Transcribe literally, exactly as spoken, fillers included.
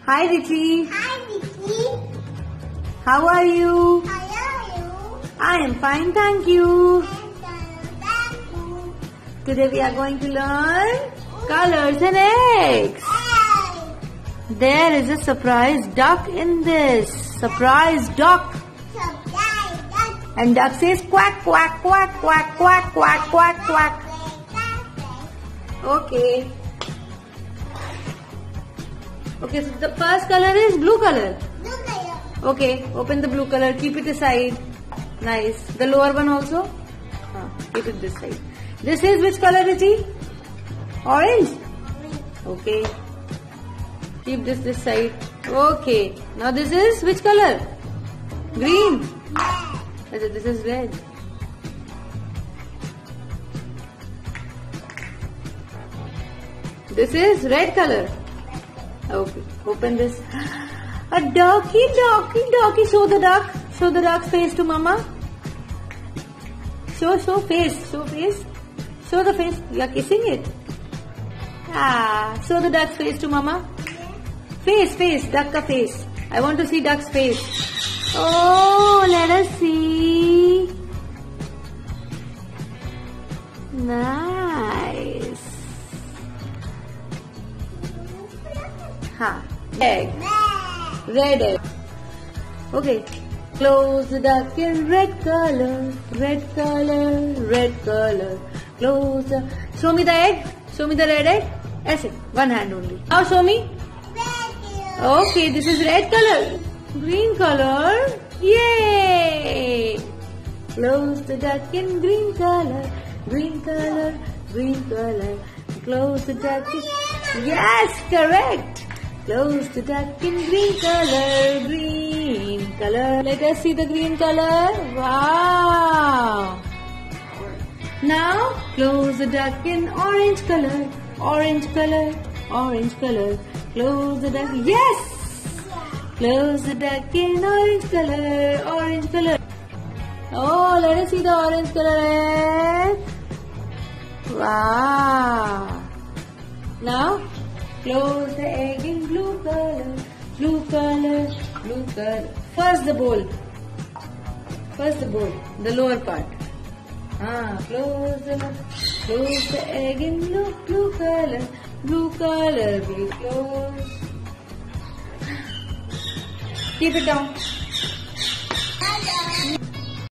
Hi Richi. Hi Vicky. How are you? How are you? I am fine, thank you. And thank you. Today we are going to learn colors and eggs. Hey. There is a surprise duck in this. Surprise duck. Surprise duck. And duck says quack, quack, quack, quack, quack, quack, quack, quack. Okay. Okay, so the first color is blue color. Blue color. Okay, open the blue color, keep it aside. Nice. The lower one also? Ah, keep it this side. This is which color, Richi? Orange? Okay. Keep this this side. Okay. Now this is which color? Green. Red. This is red. This is red color. Okay. Open this. A ducky, ducky, ducky. Show the duck. Show the duck's face to mama. Show, show face. Show face. Show the face. You are kissing it. Ah. Show the duck's face to mama. Face, face. Duck ka face. I want to see duck's face. Oh, let us see. Nice. Ha. Egg. Red. Red egg. Okay. Close the duck in red color. Red color. Red color. Close the... Show me the egg. Show me the red egg. Aise. One hand only. Now show me. Red. Okay. This is red color. Green color. Yay! Close the duck in green color. Green color. Green color. Close the duck in... Yes! Correct! Close the duck in green color, green color. Let us see the green color. Wow! Now, close the duck in orange color, orange color, orange color. Close the duck. Yes! Close the duck in orange color, orange color. Oh, let us see the orange color. Wow! Now, close the egg in blue color, blue color, blue color. First the bowl. First the bowl, the lower part. Ah, close the, close the egg in blue, blue color, blue color. Be close. Keep it down.